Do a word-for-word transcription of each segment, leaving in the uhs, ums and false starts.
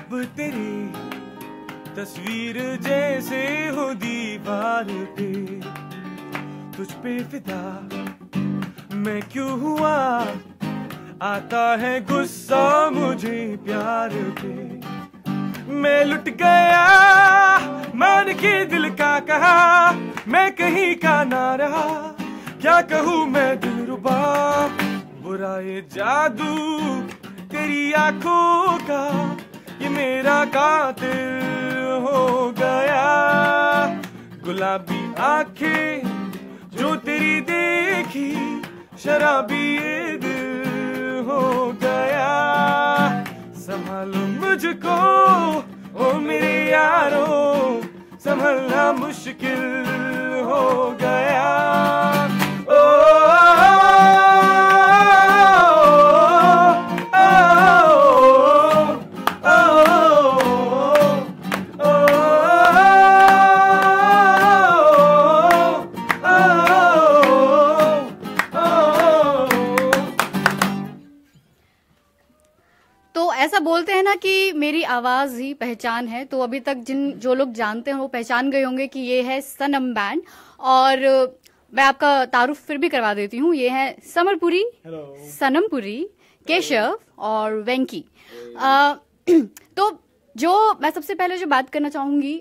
अब तेरी तस्वीर जैसे हो दीवार पे, तुझ पे फिदा मैं क्यों हुआ, आता है गुस्सा मुझे प्यार पे। मैं लुट गया मान के दिल का कहा, मैं कहीं का ना रहा, क्या कहूँ मैं दिलरुबा। बुरा ये जादू तेरी आंखों का, ये मेरा कातिल हो गया। गुलाबी आंखें जो तेरी देखी, शराबी ये दिल हो गया। संभालो मुझको ओ मेरे यारो, संभलना मुश्किल हो गया। ओ, ऐसा बोलते हैं ना कि मेरी आवाज ही पहचान है, तो अभी तक जिन जो लोग जानते हैं वो पहचान गए होंगे कि ये है सनम बैंड। और मैं आपका तारुफ फिर भी करवा देती हूँ, ये है समरपुरी, सनमपुरी, केशव और वेंकी। आ, तो जो मैं सबसे पहले जो बात करना चाहूंगी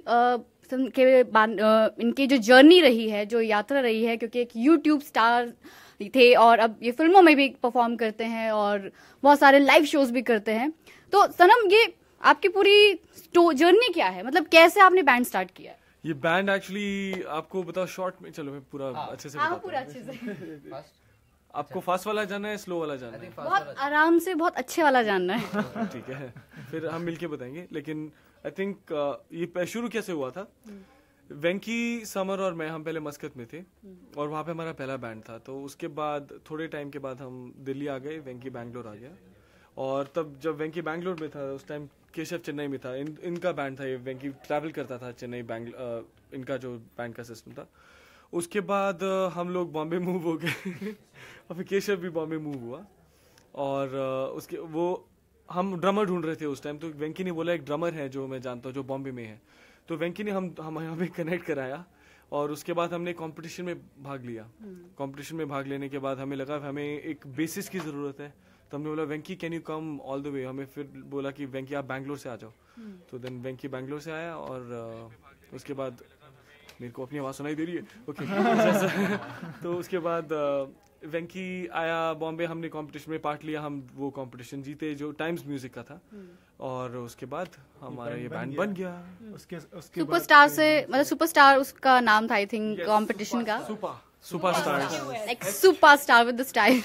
के इनकी जो जर्नी रही है, जो यात्रा रही है, क्योंकि एक यूट्यूब स्टार थे और अब ये फिल्मों में भी परफॉर्म करते हैं और बहुत सारे लाइव शोज भी करते हैं। तो सनम, ये आपकी पूरी जर्नी क्या है, मतलब कैसे आपने बैंड स्टार्ट किया? ये बैंड एक्चुअली आपको बताओ शॉर्ट में, चलो मैं पूरा हाँ, अच्छे से हाँ, पूरा अच्छे से आपको फास्ट वाला जानना है, स्लो वाला जानना है? बहुत आराम से, बहुत अच्छे वाला जानना है। ठीक है, फिर हम मिलके बताएंगे। लेकिन आई थिंक uh, ये शुरू कैसे हुआ था, वेंकी, समर और मैं, हम पहले मस्कत में थे और वहाँ पे हमारा पहला बैंड था। तो उसके बाद थोड़े टाइम के बाद हम दिल्ली आ गए, वेंकी बैंगलोर आ गया। और तब जब वेंकी बैंगलोर में था उस टाइम केशव चेन्नई में था। इन, इनका बैंड था ये, वेंकी ट्रैवल करता था चेन्नई बैंगलोर, इनका जो बैंड का सिस्टम था। उसके बाद हम लोग बॉम्बे मूव हो गए और फिर केशव भी बॉम्बे मूव हुआ। और उसके वो हम ड्रमर ढूंढ रहे थे उस टाइम, तो वेंकी ने बोला एक ड्रमर है जो मैं जानता हूँ जो बॉम्बे में है। तो वेंकी ने हम हम हमें कनेक्ट कराया और उसके बाद हमने कंपटीशन में भाग लिया। कंपटीशन में भाग लेने के बाद हमें लगा हमें एक बेसिस की ज़रूरत है, तो हमने बोला Venky can you come all the way. हमें फिर बोला कि वेंकी आप बैंगलोर से आ जाओ। तो देन वेंकी बैंगलोर से आया और uh, उसके बाद मेरे को अपनी आवाज़ सुनाई दे रही है, ओके okay. तो उसके बाद uh, वेंकी आया बॉम्बे, हमने कंपटीशन में पार्ट लिया, हम वो कंपटीशन जीते जो टाइम्स म्यूजिक का था। और उसके बाद हमारा ये बैंड बन गया। उसके उसके सुपरस्टार से, मतलब सुपरस्टार उसका नाम था आई थिंक कंपटीशन का, super superstar, like superstar with the style,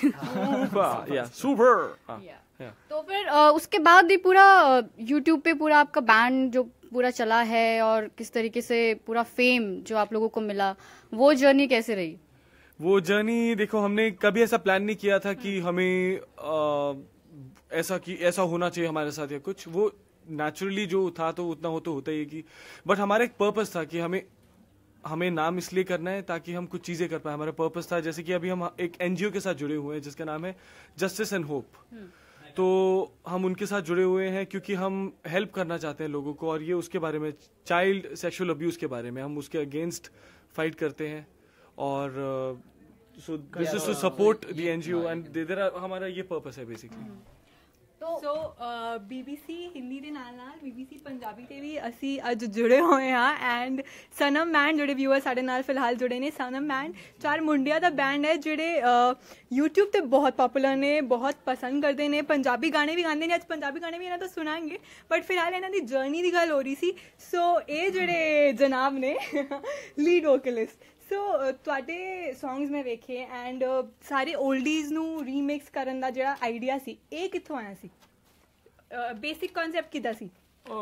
या सुपर। तो फिर उसके बाद भी पूरा यूट्यूब पे पूरा आपका बैंड जो पूरा चला है और किस तरीके से पूरा फेम जो आप लोगों को मिला, वो जर्नी कैसे रही? वो जर्नी देखो, हमने कभी ऐसा प्लान नहीं किया था कि हमें आ, ऐसा कि ऐसा होना चाहिए हमारे साथ या कुछ। वो नेचुरली जो था तो उतना हो तो होता ही है कि, बट हमारा एक पर्पस था कि हमें हमें नाम इसलिए करना है ताकि हम कुछ चीजें कर पाए। हमारा पर्पस था, जैसे कि अभी हम एक एनजीओ के साथ जुड़े हुए हैं जिसका नाम है जस्टिस एंड होप। तो हम उनके साथ जुड़े हुए हैं क्योंकि हम हेल्प करना चाहते हैं लोगों को, और ये उसके बारे में, चाइल्ड सेक्सुअल अब्यूज के बारे में हम उसके अगेंस्ट फाइट करते हैं। और so this is to support the NGO and there, हमारा ये पर्पस है बेसिकली। सो बीबीसी हिंदी ਦੇ ਨਾਲ ਨਾਲ बीबीसी ਪੰਜਾਬੀ ਤੇ ਵੀ ਅਸੀਂ ਅੱਜ ਜੁੜੇ ਹੋਏ ਹਾਂ। ਐਂਡ ਸਨਮ ਬੈਂਡ ਜਿਹੜੇ ਵਿਊਅਰ ਸਾਡੇ ਨਾਲ ਫਿਲਹਾਲ ਜੁੜੇ ਨੇ, ਸਨਮ ਬੈਂਡ ਚਾਰ ਮੁੰਡਿਆਂ ਦਾ ਬੈਂਡ ਹੈ ਜਿਹੜੇ YouTube ਤੇ ਬਹੁਤ ਪਪੂਲਰ ਨੇ, ਬਹੁਤ ਪਸੰਦ ਕਰਦੇ ਨੇ, ਪੰਜਾਬੀ ਗਾਣੇ ਵੀ ਗਾਉਂਦੇ ਨੇ। ਅੱਜ ਪੰਜਾਬੀ ਗਾਣੇ ਵੀ ਇਹਨਾਂ ਤੋਂ ਸੁਣਾਂਗੇ, ਬਟ ਫਿਲਹਾਲ ਇਹਨਾਂ ਦੀ ਜਰਨੀ ਦੀ ਗੱਲ ਹੋ ਰਹੀ ਸੀ। ਸੋ ਇਹ ਜਿਹੜੇ ਜਨਾਬ ਨੇ ਲੀਡ ਵੋਕਲਿਸਟ, ਸੋ ਤੁਹਾਡੇ ਸੌਂਗਸ ਮੈਂ ਵੇਖੇ ਐਂਡ ਸਾਰੇ 올ਡੀਜ਼ ਨੂੰ ਰੀਮਿਕਸ ਕਰਨ ਦਾ ਜਿਹੜਾ ਆਈਡੀਆ ਸੀ, ਇਹ ਕਿੱਥੋਂ ਆਇਆ ਸੀ? बेसिक कॉन्सेप्ट किदा सी?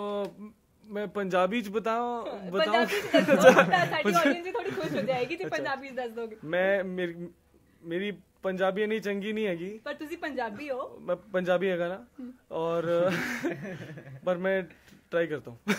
मैं पंजाबी च बताऊं बताऊं साडी ऑडियंस थोड़ी खुश हो जाएगी जे पंजाबी दस दोगे। मैं मेरी मेरी पंजाबी नहीं चंगी नहीं हैगी, पर तुसी पंजाबी हो। मैं पंजाबी हैगा ना, और पर मैं ट्राई करता हूं।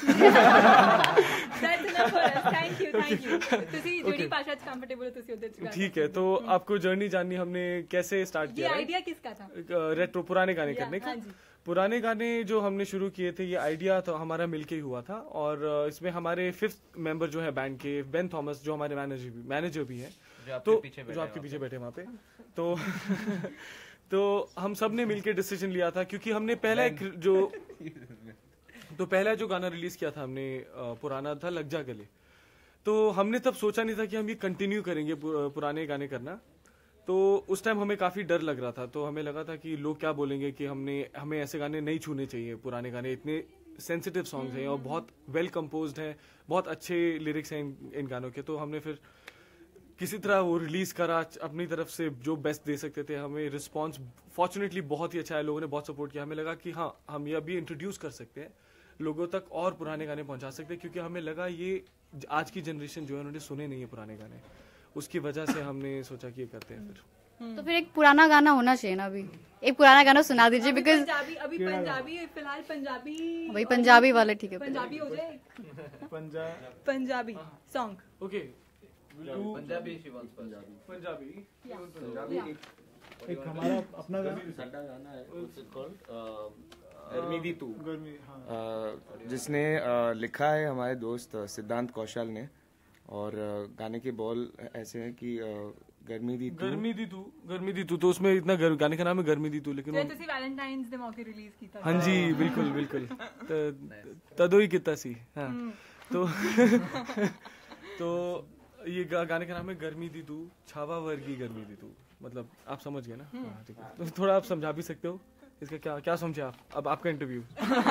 That's enough for us, thank you thank you. तुसी जेडी भाषा च कंफर्टेबल हो तुसी उधर च। ठीक है, तो आपको जर्नी जाननी, हमने कैसे स्टार्ट किया? ये आइडिया किसका था? रेट्रो पुराने गाने करने का। पुराने गाने जो हमने शुरू किए थे, ये आइडिया तो हमारा मिलके ही हुआ था, और इसमें हमारे फिफ्थ मेंबर जो है बैंड के, बेन थॉमस, जो हमारे मैनेजर भी मैनेजर भी है, तो जो आपके पीछे बैठे वहाँ पे, तो तो हम सब ने मिलके डिसीजन लिया था, क्योंकि हमने पहला एक जो तो पहला जो गाना रिलीज किया था हमने पुराना था लग जा गले, तो हमने तब सोचा नहीं था कि हम ये कंटिन्यू करेंगे पुराने गाने करना। तो उस टाइम हमें काफी डर लग रहा था, तो हमें लगा था कि लोग क्या बोलेंगे कि हमने हमें ऐसे गाने नहीं छूने चाहिए, पुराने गाने इतने सेंसिटिव सॉन्ग्स हैं और बहुत वेल कंपोज्ड हैं, बहुत अच्छे लिरिक्स हैं इन, इन गानों के। तो हमने फिर किसी तरह वो रिलीज करा, अपनी तरफ से जो बेस्ट दे सकते थे। हमें रिस्पांस फॉर्चुनेटली बहुत ही अच्छा है, लोगों ने बहुत सपोर्ट किया। हमें लगा कि हाँ, हम ये अभी इंट्रोड्यूस कर सकते हैं लोगों तक और पुराने गाने पहुंचा सकते हैं, क्योंकि हमें लगा ये आज की जनरेशन जो है उन्होंने सुने नहीं है पुराने गाने, उसकी वजह से हमने सोचा कि ये करते हैं फिर। तो फिर एक पुराना गाना होना चाहिए ना, अभी एक पुराना गाना सुना दीजिए, बिकॉज पंजाबी अभी पंजाबी फिलहाल पंजाबी वही पंजाबी वाले, ठीक है पंजाबी हो जाए, पंजाब पंजाबी सॉन्ग। ओके, पंजाबी पंजाबी पंजाबी पंजाबी एक हमारा अपना गाना साडा गाना है, व्हाट्स कॉल्ड गर्मी दी तू, गर्मी, हाँ। अ, जिसने अ, लिखा है हमारे दोस्त अ, सिद्धांत कौशल ने, और अ, गाने के बॉल ऐसे हैं कि अ, गर्मी दी तू गर्मी दी तू गर्मी दी तू, तो उसमें इतना गर, गाने का नाम है गर्मी दी तू, लेकिन ਜੇ वो- ਤੁਸੀਂ ਵੈਲੈਂਟਾਈਨਸ ਦੇ ਮੌਕੇ ਰਿਲੀਜ਼ ਕੀਤਾ हाँ जी बिल्कुल बिल्कुल त- तदो ही कितना सी, हाँ। तो तो ये गा, गाने का नाम है गर्मी दी तू, छावा वर्गी गर्मी दी तू, मतलब आप समझ गए ना। हाँ, ठीक है, तो थोड़ा आप समझा भी सकते हो इसका क्या क्या समझे आप, अब आपका इंटरव्यू।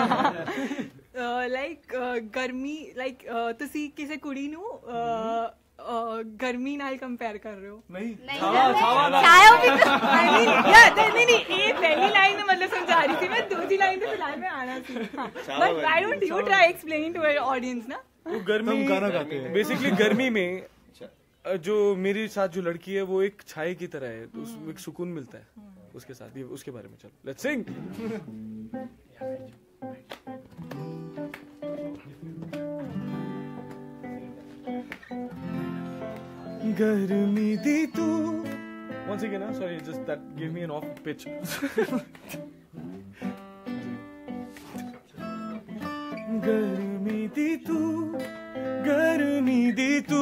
ਲਾਈਕ ਗਰਮੀ ਲਾਈਕ ਤੁਸੀਂ ਕਿਸੇ ਕੁੜੀ ਨੂੰ ਅਹ, ਅਹ, ਗਰਮੀ ਨਾਲ ਕੰਪੇਅਰ ਕਰ ਰਹੇ ਹੋ। नहीं छाया भी तो- I mean, yeah, नहीं नहीं नहीं, ये पहली लाइन में मतलब समझा रही थी मैं, दूसरी लाइन तो फिलहाल में आना थी, but why don't you try explaining to our audience ना। वो गर्मी हम गाना गाते हैं। बेसिकली गर्मी में अ, जो मेरे साथ जो लड़की है वो एक छाए की तरह है, तो उसमें एक सुकून मिलता है उसके साथ। ये उसके बारे में चलो लेट्स सिंग। गर्मी दी तू, once again, huh? sorry, just that gave me an off pitch. गर्मी दी तू गर्मी दी तू,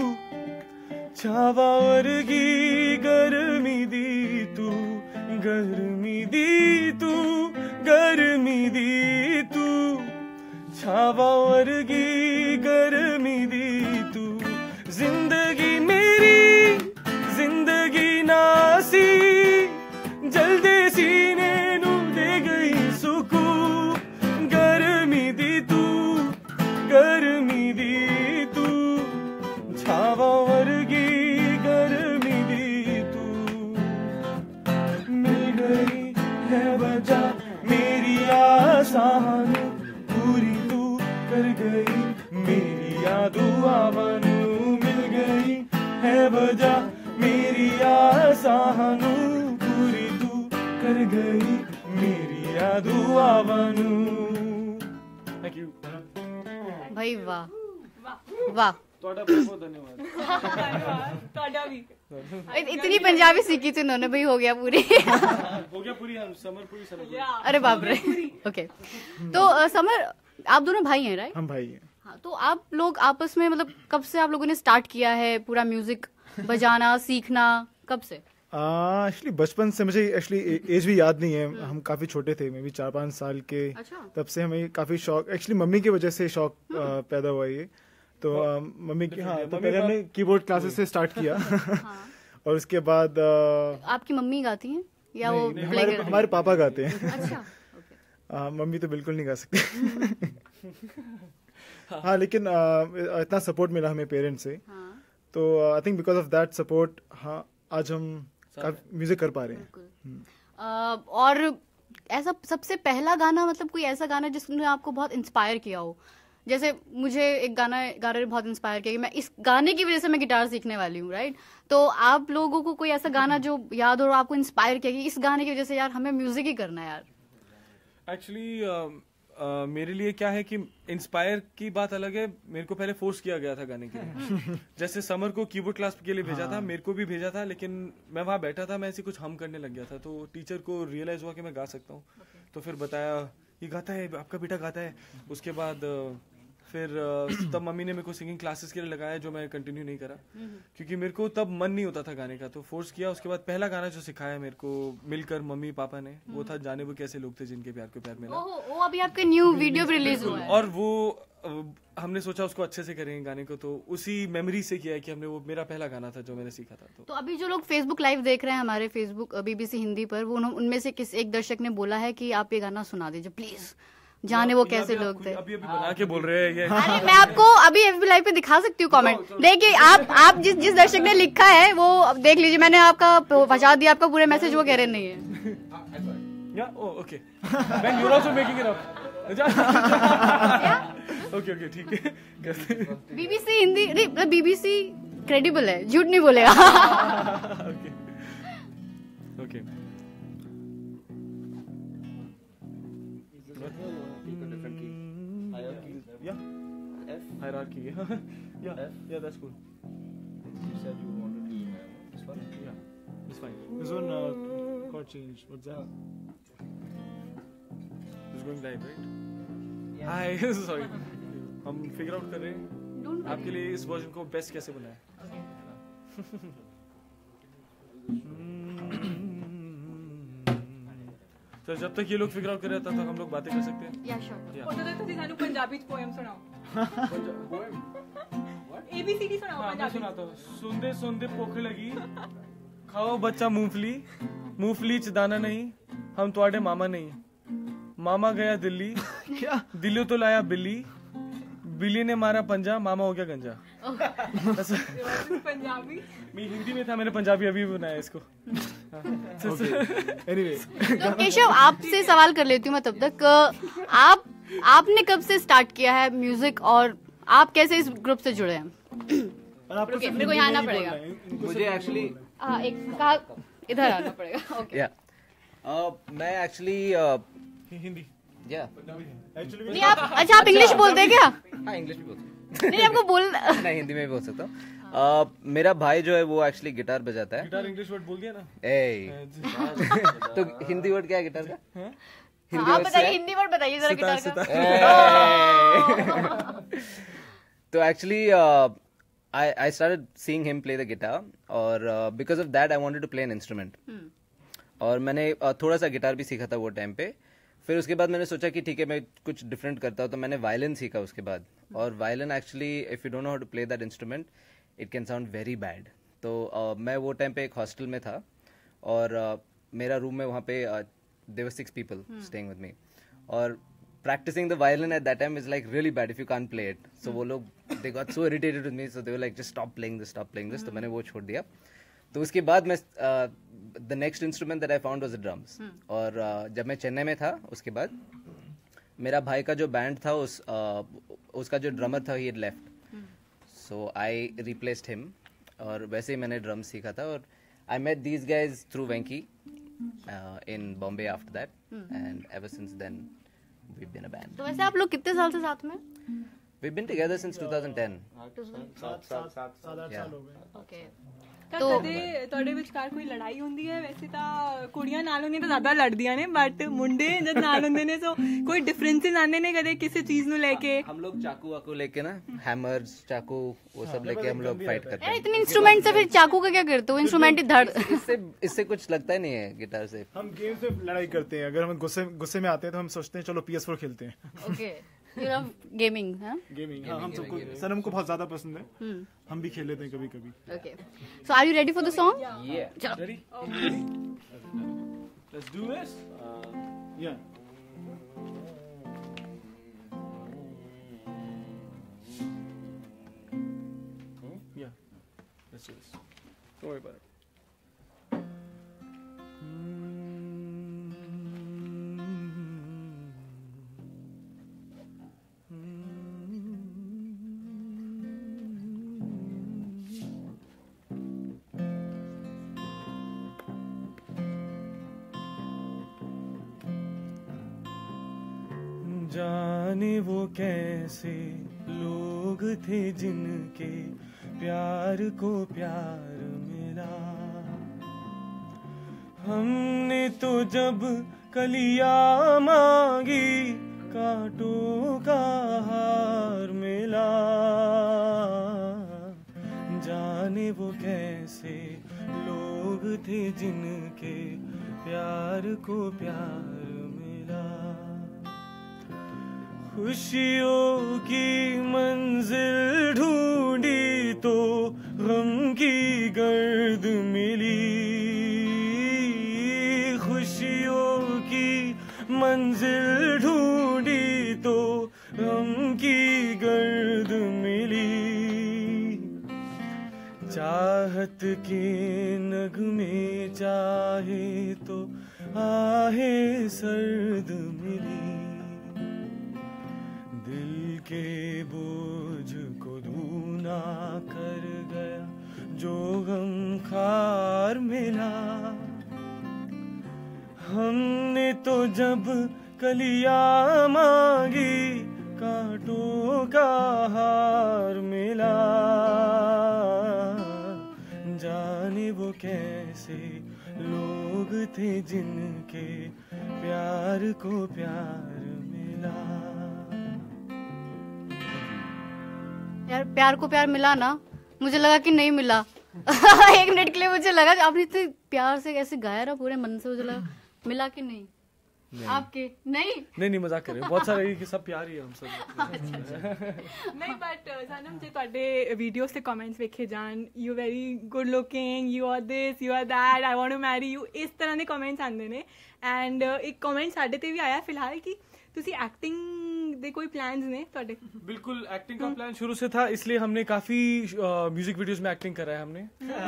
छावा वर्गी गर्मी दी तू, गर्मी दी तू गर्मी दी तू, छावा वर्गी गर्मी दी तू, जिंदगी मेरी जिंदगी नासी, जल्दी सीने नू दे गई सुकून, गर्मी दी तू गर्मी दी तू, छावा वर्गी गर्मी दी तू, मिल गई है वजह मेरी आसान, पूरी तू कर गई मेरी यादुआ बनू, मिल गई है वजह मेरी आसान, पूरी तू कर गई मेरी यादुआ बनू। थैंक यू भाई, वाह वाह, ਤੁਹਾਡਾ बहुत बहुत धन्यवाद। ਤੁਹਾਡਾ भी इत- इतनी पंजाबी सीखी थी उन्होंने, भाई हो गया पूरी। हो गया पूरी, हम समर पूरी समर। अरे बाप रे, ओके। तो अ, समर, आप दोनों भाई हैं राइट? हम भाई हैं। हाँ, तो आप लोग आपस में मतलब कब से आप लोगों ने स्टार्ट किया है पूरा म्यूजिक बजाना सीखना, कब से? एक्चुअली बचपन से, मुझे एक्चुअली एज भी याद नहीं है, हम काफी छोटे थे, मे भी चार पाँच साल के, अच्छा। तब से हमें काफी शौक, एक्चुअली मम्मी की वजह से शौक अ, पैदा हुआ ये। तो अ, मम्मी की, हाँ, तो पहले हमने कीबोर्ड क्लासेस से स्टार्ट किया। और उसके बाद अ, आपकी मम्मी गाती हैं या वो नहीं, play हमारे करती हमारे पापा गाते हैं। हैं? अच्छा, ओके। अ, मम्मी तो बिल्कुल नहीं गा सकती। हाँ, लेकिन अ, इतना सपोर्ट मिला हमें पेरेंट्स से, हाँ, तो I think because of that support, हाँ, आज हम म्यूजिक कर पा रहे हैं। बिल्कुल। अ, और ऐसा सबसे पहला गाना, मतलब कोई ऐसा गाना जिसने आपको बहुत इंस्पायर किया हो? जैसे मुझे एक गाना गाने ने बहुत इंस्पायर किया कि मैं इस गाने की वजह से मैं गिटार सीखने वाली हूँ, राइट? तो आप लोगों को कोई ऐसा गाना जो याद हो और आपको इंस्पायर किया कि इस गाने की वजह से यार हमें म्यूजिक ही करना है यार? एक्चुअली uh, मेरे लिए क्या है कि इंस्पायर की बात अलग है, मेरे को पहले फोर्स किया गया था गाने के लिए। जैसे समर को कीबोर्ड क्लास के लिए भेजा हाँ। था, मेरे को भी भेजा था, लेकिन मैं वहाँ बैठा था, मैं ऐसे कुछ हम करने लग गया था, तो टीचर को रियलाइज हुआ कि मैं गा सकता हूँ। okay. तो फिर बताया ये गाता है, आपका बेटा गाता है। उसके बाद फिर तब मम्मी ने मेरे को सिंगिंग क्लासेस के लिए लगाया, जो मैं कंटिन्यू नहीं करा क्योंकि मेरे को तब मन नहीं होता था गाने का, तो फोर्स किया। उसके बाद पहला गाना जो सिखाया मेरे को मिलकर मम्मी पापा ने, वो था जाने वो कैसे लोग थे जिनके प्यार को प्यार मिला। ओह, वो अभी आपका न्यू वीडियो रिलीज हुआ है। और वो हमने सोचा उसको अच्छे से करेंगे गाने को, तो उसी मेमोरी से किया है कि हमने, वो मेरा पहला गाना था जो मैंने सीखा था। तो, तो अभी जो लोग फेसबुक लाइव देख रहे हैं हमारे फेसबुक बीबीसी हिंदी पर, वो उनमें से किस एक दर्शक ने बोला है कि आप ये गाना सुना दीजिए प्लीज, जाने वो कैसे लोग थे। अभी अभी बना के बोल रहे हैं ये। अरे मैं आपको अभी एफबी लाइव पे दिखा सकती हूँ कमेंट। देखिए आप आप जिस जिस दर्शक ने लिखा है वो अब देख लीजिए, मैंने आपका पहुंचा दिया आपका पूरे मैसेज, वो कह रहे नहीं है। या okay man, you are also making it up. Okay okay ठीक है। बीबीसी हिंदी, बीबीसी क्रेडिबल है, झूठ नहीं बोलेगा। Okay okay hierarchy. yeah, yeah, yeah, that's cool. You said you wanted to uh, this one? Yeah, it's fine. This one uh, chord change. What's that? It's going live, right? Yeah. Hi, sorry. हम figure out कर रहे हैं आपके लिए इस version को best कैसे बनाए। तो जब तक ये लोग फिगर आउट कर रहे हैं तब तक हम लोग बातें कर सकते हैं। या श्योर। फोटो दे तो सानू पंजाबी च पोएम सुनाओ। एबीसीडी सुनाओ हाँ, मैं पंजाबी। सुनाता हूँ। सुंदे सुंदे भुख लगी, खाओ बच्चा मूंगफली, मूंगफली च दाना नहीं, हम तुम्हारे मामा नहीं। मामा गया दिल्ली, क्या? दिल्ली तो लाया बिल्ली, बिल्ली ने मारा पंजा, मामा हो गया गंजा। पंजाबी मैं हिंदी में था, मैंने पंजाबी अभी बनाया इसको। Anyway, तो केशव आपसे सवाल कर लेती हूँ मैं तब तक, आप आपने कब से स्टार्ट किया है म्यूजिक और आप कैसे इस ग्रुप से जुड़े हैं? और आपको रुकिए, सिर्फ मेरे को हिंदी यहाँ में आना ही पड़ेगा। बोलना है, इनको मुझे सिर्फ एक्चुअली हाँ, एक कहा इधर आना पड़ेगा। ओके। या मैं एक्चुअली हिंदी या Actually, नहीं आप, अच्छा आप इंग्लिश बोलते हैं क्या? हाँ इंग्लिश भी बोल सकता नहीं आपको बोल हूँ, नहीं हिंदी में भी बोल सकता हूँ। Uh, मेरा भाई जो है वो एक्चुअली गिटार बजाता है। गिटार इंग्लिश वर्ड बोल दिया ना। ए तो हिंदी वर्ड क्या है गिटार का? हाँ, आप बताइए हिंदी वर्ड बताइए जरा गिटार का। तो actually I I started seeing him play the guitar और because of that I wanted to play an instrument. और मैंने uh, थोड़ा सा गिटार भी सीखा था वो टाइम पे। फिर उसके बाद मैंने सोचा कि ठीक है मैं कुछ डिफरेंट करता हूँ, तो मैंने वायलिन सीखा उसके बाद। और violin actually if you don't know how to play that instrument it can sound very bad. तो uh, मैं वो टाइम पे एक हॉस्टल में था और uh, मेरा रूम में वहाँ पे there were six people staying with me और practicing the violin at that time is like really bad if you can't play it. So वो लोग they got so irritated with me, so they were like just stop playing this, stop playing this. तो मैंने वो छोड़ दिया। तो उसके बाद मैं uh, the next instrument that I found was the drums. और uh, जब मैं चेन्नई में था उसके बाद मेरा भाई का जो बैंड था उस uh, उसका जो ड्रमर था he had left. So I replaced him और वैसे ही मैंने ड्रम सीखा था और I met these guys through Venki uh, in Bombay after that and ever since then we've been a band. तो वैसे आप लोग कितने साल से साथ में? We've been together since twenty ten. सात सात सात सात आठ साल हो गए। ओके। ਤਾਂ तो- ਕਦੇ ਤੁਹਾਡੇ ਵਿਚਕਾਰ ਕੋਈ ਲੜਾਈ ਹੁੰਦੀ ਹੈ? ਵੈਸੇ ਤਾਂ ਕੁੜੀਆਂ ਨਾਲੋਂ ਨਹੀਂ ਤਾਂ ਜ਼ਿਆਦਾ ਲੜਦੀਆਂ ਨੇ, ਬਟ ਮੁੰਡੇ ਜਦ ਨਾਲ ਹੁੰਦੇ ਨੇ ਸੋ ਕੋਈ ਡਿਫਰੈਂसेस ਆਉਂਦੇ ਨੇ ਕਦੇ ਕਿਸੇ चीज ਨੂੰ ਲੈ ਕੇ? हम लोग चाकू वाकू लेके ना हैमर्स चाकू वो सब लेके हम लोग फाइट करते यार हैं। इतने इंस्ट्रूमेंट से फिर चाकू का क्या करते हो? इंस्ट्रूमेंट ही धड़। इससे इससे कुछ लगता ही नहीं है गिटार से। हम गेम से लड़ाई करते हैं, अगर हम गुस्से गुस्से में आते हैं तो हम सोचते हैं चलो पी एस फोर खेलते हैं। ओके, यू लव गेमिंग, हाँ? गेमिंग, हाँ, हम सबको सनम को बहुत ज्यादा पसंद है, हम भी खेल लेते हैं कभी कभी। Okay, so are you ready for the song? चलो। Ready? Let's do this. Yeah. Yeah. Let's do this. Don't worry about it. जाने वो कैसे लोग थे जिनके प्यार को प्यार मिला, हमने तो जब कलियां मांगी कांटों का हार मिला, जाने वो कैसे लोग थे जिनके प्यार को प्यार मिला। खुशियों की मंजिल ढूंढी तो गम की गर्द मिली, खुशियों की मंजिल ढूंढी तो गम की गर्द मिली, चाहत के नगमे चाहे तो आहे सर्द मिली, दिल के बोझ को धूना कर गया जो गम खार मिला, हमने तो जब कलियां मांगी कांटों का हार मिला, जाने वो कैसे लोग थे जिनके प्यार को प्यार मिला। यार प्यार को प्यार मिला ना, मुझे लगा कि नहीं मिला एक मिनट के लिए मुझे लगा कि आपने इतने प्यार से कैसे गाया ना पूरे मन से, मुझे लगा मिला कि नहीं, नहीं। आपके नहीं नहीं नहीं मजाक कर रहे हो, बहुत सारे कि सब प्यार ही है हम सब नहीं बट सनम जे ਤੁਹਾਡੇ ਵੀਡੀਓਸ ਤੇ ਕਮੈਂਟਸ ਵੇਖੇ ਜਾਣ, you very good looking, you are this, you are that, I want to marry you, ਇਸ ਤਰ੍ਹਾਂ ਦੇ ਕਮੈਂਟਸ ਆਉਂਦੇ ਨੇ। ਐਂਡ ਇੱਕ ਕਮੈਂਟ ਸਾਡੇ ਤੇ ਵੀ ਆਇਆ ਫਿਲਹਾਲ ਕਿ ਤੁਸੀਂ ਐਕਟਿੰਗ ਦੇ ਕੋਈ ਪਲਾन्स ਨੇ ਤੁਹਾਡੇ? बिल्कुल एक्टिंग का प्लान शुरू से था, इसलिए हमने काफी म्यूजिक वीडियोस में एक्टिंग करा है हमने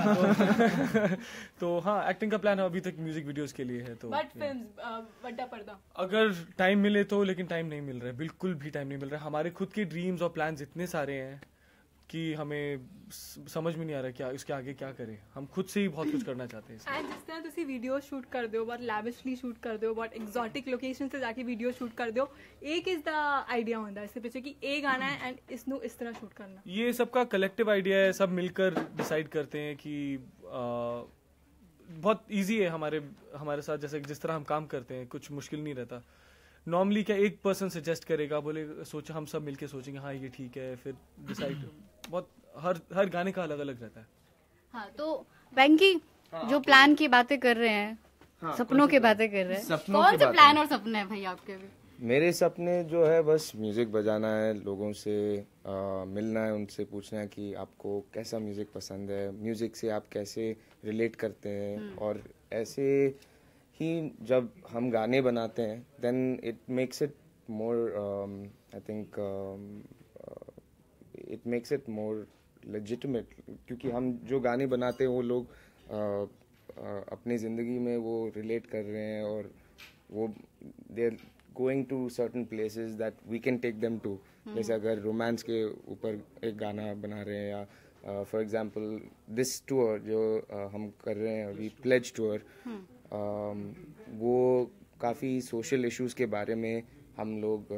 तो हाँ एक्टिंग का प्लान अभी तक म्यूजिक वीडियोस के लिए है। तो बट फिल्म्स बड़ा पर्दा अगर टाइम मिले तो, लेकिन टाइम नहीं मिल रहा है, बिल्कुल भी टाइम नहीं मिल रहा है। हमारे खुद के ड्रीम्स और प्लान्स इतने सारे हैं कि हमें समझ में नहीं आ रहा क्या इसके आगे क्या करें, हम खुद से ही बहुत कुछ करना चाहते हैं। ਐਂਡ ਜਿਸ ਤਰ੍ਹਾਂ ਤੁਸੀਂ ਵੀਡੀਓ ਸ਼ੂਟ ਕਰਦੇ ਹੋ, ਬਹੁਤ ਲੈਵਿਸ਼ਲੀ ਸ਼ੂਟ ਕਰਦੇ ਹੋ, ਬਹੁਤ ਐਗਜ਼ੋਟਿਕ ਲੋਕੇਸ਼ਨ ਤੇ ਜਾ ਕੇ ਵੀਡੀਓ ਸ਼ੂਟ ਕਰਦੇ ਹੋ, ਇਹ ਕਿਸ ਦਾ ਆਈਡੀਆ ਹੁੰਦਾ ਇਸ ਦੇ ਪਿੱਛੇ ਕਿ ਇਹ ਗਾਣਾ ਹੈ ਐਂਡ ਇਸ ਨੂੰ ਇਸ ਤਰ੍ਹਾਂ ਸ਼ੂਟ ਕਰਨਾ? ये सबका कलेक्टिव आइडिया है, सब मिलकर डिसाइड करते हैं कि आ, बहुत इजी है हमारे हमारे साथ, जैसे जिस तरह हम काम करते हैं कुछ मुश्किल नहीं रहता। नॉर्मली क्या एक पर्सन सजेस्ट करेगा, बोले सोच हम सब मिलके सोचेंगे हाँ ये ठीक है, फिर डिसाइड बहुत हर हर गाने का अलग अलग रहता है। हाँ तो वेंकी जो प्लान की बातें कर रहे हैं, हाँ, सपनों की बातें कर रहे हैं, कौन से प्लान और सपने हैं भाई आपके भी? मेरे सपने जो है बस म्यूज़िक बजाना है, लोगों से आ, मिलना है, उनसे पूछना है कि आपको कैसा म्यूज़िक पसंद है, म्यूज़िक से आप कैसे रिलेट करते हैं, और ऐसे ही जब हम गाने बनाते हैं then it makes it more I think it makes it more legitimate, क्योंकि हम जो गाने बनाते हैं वो लोग uh, uh, अपनी ज़िंदगी में वो रिलेट कर रहे हैं, और वो they are going to certain places that we can take them to. जैसे अगर रोमांस के ऊपर एक गाना बना रहे हैं, या फॉर एग्जांपल दिस टूर जो uh, हम कर रहे हैं अभी, प्लेज टूर, um, वो काफ़ी सोशल इश्यूज़ के बारे में हम लोग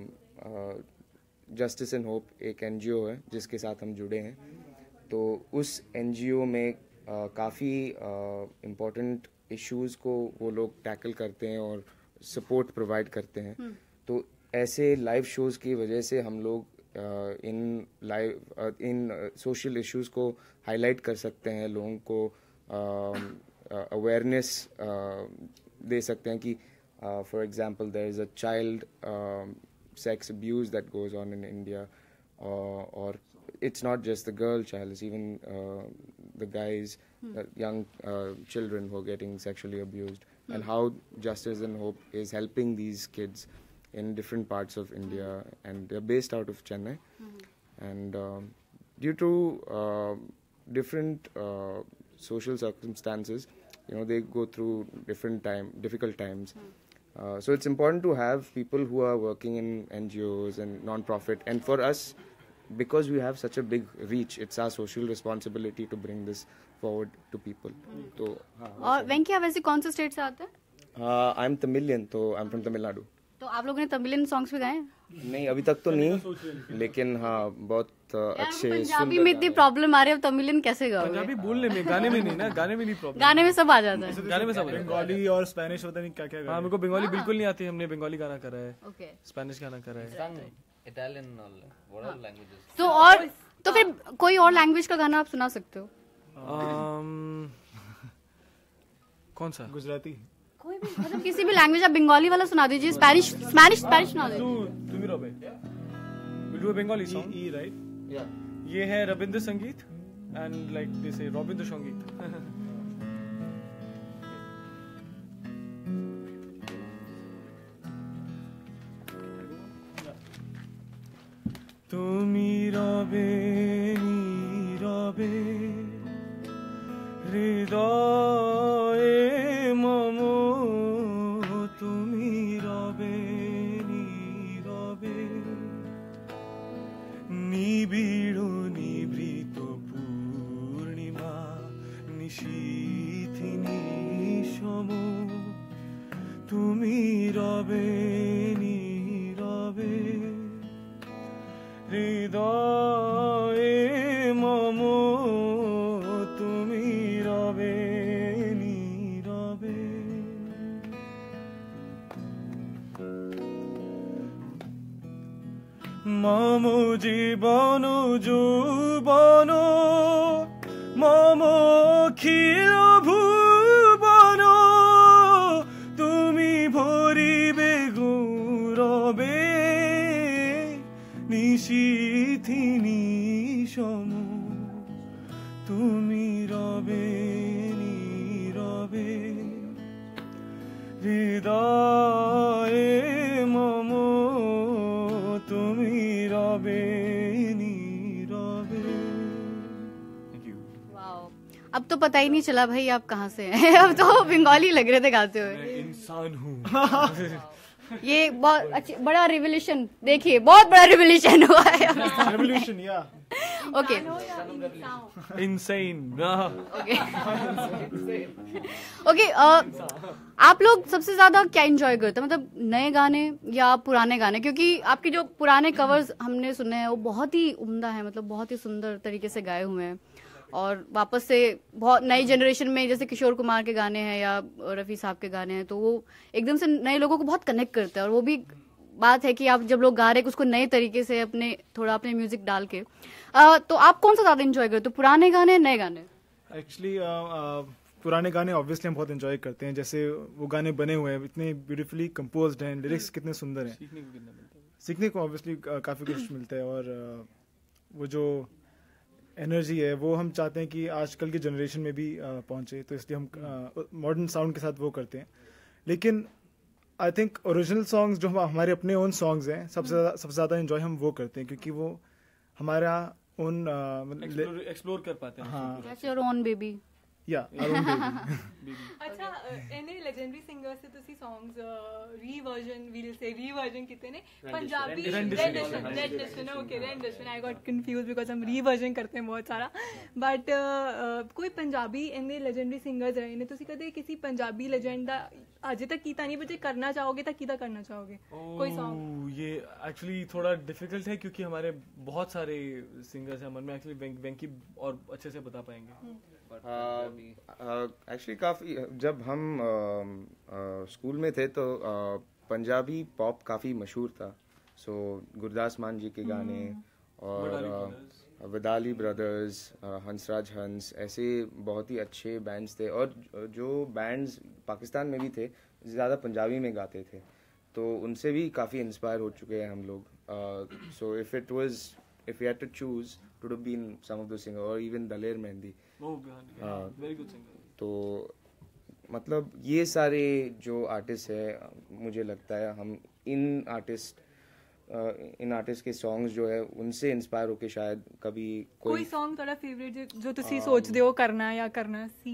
जस्टिस एंड होप एक एनजीओ है जिसके साथ हम जुड़े हैं, तो उस एनजीओ में uh, काफ़ी इम्पोर्टेंट इश्यूज़ को वो लोग टैकल करते हैं और सपोर्ट प्रोवाइड करते हैं। तो ऐसे लाइव शोज़ की वजह से हम लोग uh, in live in social issues को हाईलाइट कर सकते हैं, लोगों को अवेयरनेस uh, uh, दे सकते हैं कि for example there is a child sex abuse that goes on in India, uh, or it's not just the girl child, it's even uh, the guys, hmm. uh, young uh, children who are getting sexually abused, hmm. and how Justice and Hope is helping these kids in different parts of India, and they're based out of Chennai, hmm. and um, due to uh, different uh, social circumstances, you know, they go through different time difficult times. Hmm. Uh, so it's important to have people who are working in N G Os and non-profit, and for us, because we have such a big reach, it's our social responsibility to bring this forward to people. तो हाँ, और वेंकी आप वैसे कौन से state से आते हैं? uh, I'm Tamilian, तो I'm from Tamil Nadu. तो आप लोगों ने तमिलियन सॉन्ग्स भी गाए हैं? नहीं अभी तक तो नहीं, लेकिन हाँ बहुत अच्छे पंजाबी में इतनी प्रॉब्लम आ रही है, अब तमिलियन कैसे गाओगे? पंजाबी बोलने में, गाने में नहीं ना, गाने में नहीं प्रॉब्लम, गाने में सब आ जाता है। गाने में सब आ जाता है। बंगाली और स्पेनिश होता नहीं क्या क्या हाँ मेरे को बंगाली बिल्कुल नहीं आती, हमने बंगाली गाना करा है, ओके। स्पेनिश गाना करा है, इटालियन व्हाट आर लैंग्वेजेस। तो और तो फिर कोई और लैंग्वेज का गाना आप सुना सकते हो? अम्म, कौन सा? गुजराती कोई भी, मतलब किसी भी लैंग्वेज। आप बंगाली वाला सुना दीजिए, स्पेनिश स्पेनिश स्पेनिश सुना दीजिए। तू तुम ही रोबे will do a Bengali song. ई राइट या ये है रविंद्र संगीत एंड लाइक दे से रविंद्र संगीत। তুমি রবে নীরবে হৃদয়ে মম, তুমি রবে নীরবে নিবিড় নিভৃত পূর্ণিমা নিশীথি নিশম, তুমি রবে নীরবে হৃদয়ে মম, তুমি রবে নীরবে। মম জীবন যৌবন মম অখিল ভুবন, তুমি ভরিবে গৌরবে নিশীথি নিশম, তুমি রবে নীরবে হৃদয়ে মম, তুমি রবে নীরবে। Thank you. वाओ, अब तो पता ही नहीं चला भाई आप कहाँ से हैं। अब तो बंगाली लग रहे थे गाते हुए। मैं इंसान हूँ। ये बहुत अच्छी बड़ा रिवोल्यूशन, देखिए बहुत बड़ा रिवोल्यूशन हुआ है। रेवोल्यूशन या ओके इंसेन। ओके ओके आप लोग सबसे ज्यादा क्या एंजॉय करते हैं, मतलब नए गाने या पुराने गाने? क्योंकि आपके जो पुराने कवर्स हमने सुने हैं वो बहुत ही उम्दा है, मतलब बहुत ही सुंदर तरीके से गाए हुए हैं, और वापस से बहुत नई जनरेशन में जैसे किशोर कुमार के गाने हैं या रफ़ी साहब के गाने हैं, तो वो एकदम से नए लोगों को बहुत कनेक्ट करते हैं। और वो भी बात है कि आप जब लोग गा रहे हैं उसको नए तरीके से अपने थोड़ा अपने म्यूजिक डाल के, आ, तो आप कौन सा ज्यादा एंजॉय करते हो, पुराने गाने नए गाने? एक्चुअली पुराने गाने ऑब्वियसली हम बहुत एंजॉय करते हैं, जैसे वो गाने बने हुए हैं इतने ब्यूटीफुली कंपोज्ड हैं, लिरिक्स कितने सुंदर हैं, सीखने को कितना मिलता है? सीखने को ऑब्वियसली काफ़ी कुछ मिलता है। और uh, वो जो एनर्जी है वो हम चाहते हैं कि आजकल की जनरेशन में भी uh, पहुंचे, तो इसलिए हम मॉडर्न uh, साउंड के साथ वो करते हैं। लेकिन आई थिंक ओरिजिनल सॉन्ग्स जो हम हमारे अपने ओन सॉन्ग्स हैं सबसे ज़्यादा सबसे ज़्यादा एंजॉय हम वो करते हैं, क्योंकि वो हमारा ओन एक्सप्लोर कर पाते हैं। हाँ That's your own baby. या ਅੱਛਾ ਇਹਨੇ ਲੈਜੈਂਡਰੀ ਸਿੰਗਰ ਸੇ ਤੁਸੀਂ ਸੌਂਗਸ ਰੀਵਰਜਨ ਵੀਲ ਸੇ ਰੀਵਰਜਨ ਕੀਤੇ ਨੇ Punjabi rendition rendition okay rendition I got confuse because हम रीवर्जन करते हैं बहुत सारा बट कोई पंजाबी ਇਹਨੇ ਲੈਜੈਂਡਰੀ ਸਿੰਗਰਸ ਰਹੇ ਨੇ ਤੁਸੀਂ ਕਦੇ ਕਿਸੇ ਪੰਜਾਬੀ ਲੈਜੈਂਡ ਦਾ अजे तक कीता नहीं, बच्चे करना चाहोगे तो कीता करना चाहोगे कोई सॉन्ग? ये एक्चुअली थोड़ा डिफिकल्ट है क्योंकि हमारे बहुत सारे सिंगर्स हैं मन में, एक्चुअली वेंकी और अच्छे से बता पाएंगे। एक्चुअली काफ़ी जब हम स्कूल में थे तो uh, पंजाबी पॉप काफ़ी मशहूर था, सो गुरदास मान जी के गाने और वदाली ब्रदर्स, हंसराज हंस, ऐसे बहुत ही अच्छे बैंड्स थे। और जो बैंड्स पाकिस्तान में भी थे ज़्यादा पंजाबी में गाते थे, तो उनसे भी काफ़ी इंस्पायर हो चुके हैं हम लोग। So if it was if you had to choose to do been some of the singer और even Daler Mehndi, very good singer. तो मतलब ये सारे जो आर्टिस्ट है, मुझे लगता है हम इन आर्टिस्ट इन आर्टिस्ट के सॉन्ग्स जो है उनसे इंस्पायर होके शायद कभी कोई कोई सॉन्ग थोड़ा फेवरेट जो ਤੁਸੀਂ ਸੋਚਦੇ ਹੋ ਕਰਨਾ या करना सी?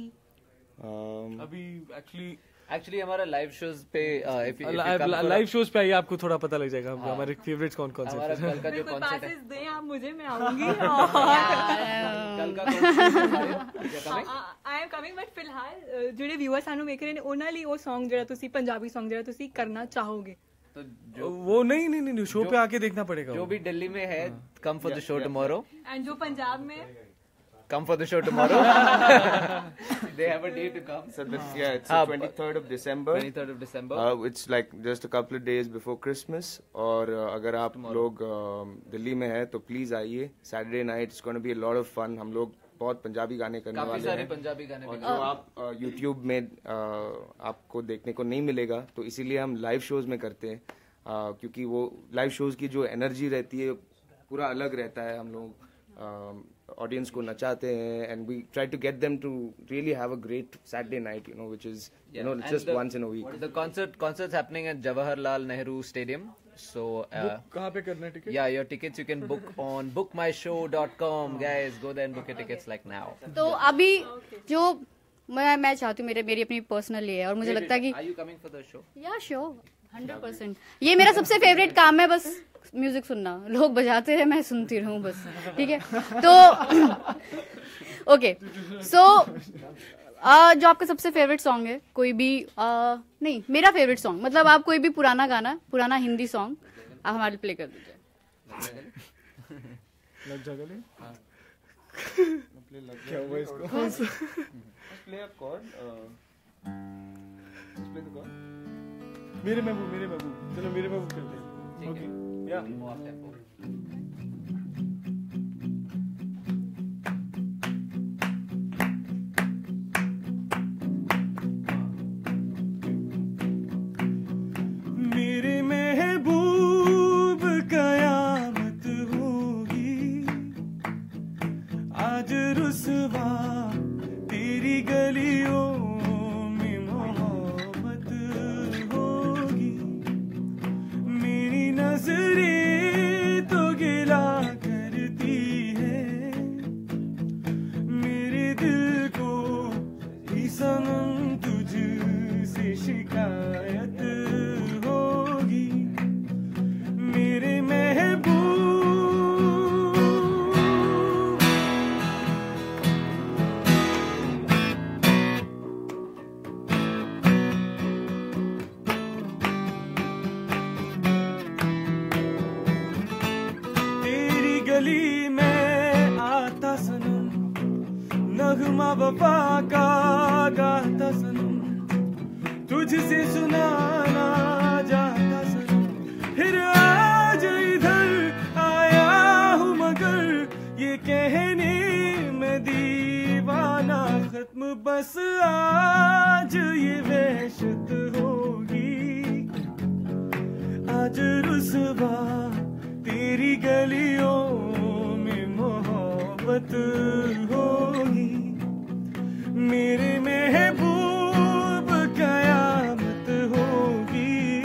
अभी एक्चुअली एक्चुअली हमारा लाइव शोज पे लाइव शोज पे आइए, आपको थोड़ा पता लग जाएगा हमारे फेवरेट्स कौन कौन से हमारा कल का जो कॉन्सर्ट है, पासेस दें आप मुझे, मैं आऊंगी। कल का concert I am coming but फिलहाल ਜਿਹੜੇ ਵਿਊਅਰ ਸਾਨੂੰ ਵੇਖ ਰਹੇ ਨੇ ਉਹਨਾਂ ਲਈ ਉਹ Song ਜਿਹੜਾ ਤੁਸੀਂ ਪੰਜਾਬੀ Song ਜਿਹੜਾ ਤੁਸੀਂ ਕਰਨਾ ਚਾਹੋਗੇ तो जो वो नहीं नहीं नहीं शो पे आके देखना पड़ेगा। जो भी दिल्ली में है, come for the show tomorrow. And जो पंजाब में, come for the show tomorrow. They have a day to come. So the, yeah, it's हाँ, the twenty-third of December. twenty-third of December. Uh, it's like just a couple of days before Christmas. और uh, अगर आप लोग uh, Delhi में हैं तो please आइए। Saturday night it's going to be a lot of fun. हम लोग बहुत पंजाबी गाने करने काफी वाले सारे हैं पंजाबी गाने और भी जो आप uh, YouTube में uh, आपको देखने को नहीं मिलेगा, तो इसीलिए हम लाइव शोज में करते हैं, uh, क्योंकि वो लाइव शोज की जो एनर्जी रहती है पूरा अलग रहता है। हम लोग ऑडियंस को नचाते हैं and we try to get them to really have a great Saturday night, you know, which is you know just once in a week. The concert concert's happening at Jawaharlal Nehru Stadium. So uh, कहाँ पे करना है ticket? yeah, your tickets you can book on book my show dot com. Guys, go there and book your tickets like now. तो अभी जो मैं मैं चाहती हूँ, मेरे मेरी अपनी पर्सनल ये है और मुझे लगता है कि Are you coming for the show? या शो हंड्रेड परसेंट ये मेरा सबसे फेवरेट काम है, बस म्यूजिक सुनना। लोग बजाते हैं, मैं सुनती रहूं बस, ठीक है। तो ओके, सो जो आपका सबसे फेवरेट सॉन्ग है, कोई भी uh, नहीं, मेरा फेवरेट सॉन्ग मतलब आप कोई भी पुराना गाना, पुराना हिंदी सॉन्ग आप हमारे प्ले कर दीजिए। लग जा गले क्या हुआ इसको? Play a chord, play the chord. मेरे महबूब मेरे महबूब, चलो मेरे महबूब करते हैं। ओके या Move up tempo. मेरे महबूब कयामत होगी, आज रुसवा तेरी गलियों में मोहब्बत होगी। मेरी नजरें तो गिला करती है, मेरे दिल को ही सनम तुझसे शिकायत होगी। मेरे महबूब तेरी गली में आता सनम, नगमा वफा का गाता सनम, तुझसे सुनाना जाता सनम। फिर आज इधर आया हूँ मगर ये कहने में दीवाना खत्म, बस आज ये वहशत होगी। आज रुसवा तेरी गलियों में मोहब्बत होगी। मेरे महबूब कयामत होगी,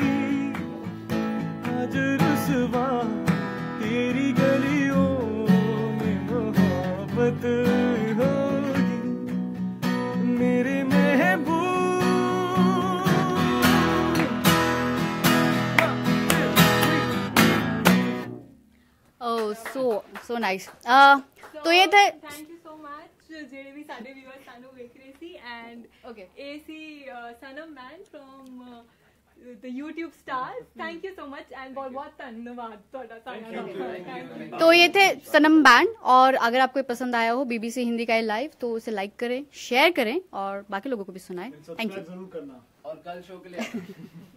आज रुसवा तेरी गलियों में मोहब्बत होगी। मेरे महबूब ओह सो सो नाइस। तो ये थे थैंक यू सो मच ਜਿਹੜੇ ਵੀ ਸਾਡੇ ਵਿਊਅਰਸ ਸਾਨੂੰ ਵੇਖ ਰਹੇ ਸੀ ਐਂਡ Okay. ਇਹ ਸੀ Sanam man from the YouTube stars. Thank you so much and बहुत बहुत धन्यवाद ਤੁਹਾਡਾ ਸਾਰਿਆਂ ਦਾ। तो ये थे सनम बैंड, और अगर आपको ये पसंद आया हो बीबीसी हिंदी का ये लाइव, तो उसे लाइक करें, शेयर करें और बाकी लोगों को भी सुनाएं। Thank you. जरूर करना। और कल शो के लिए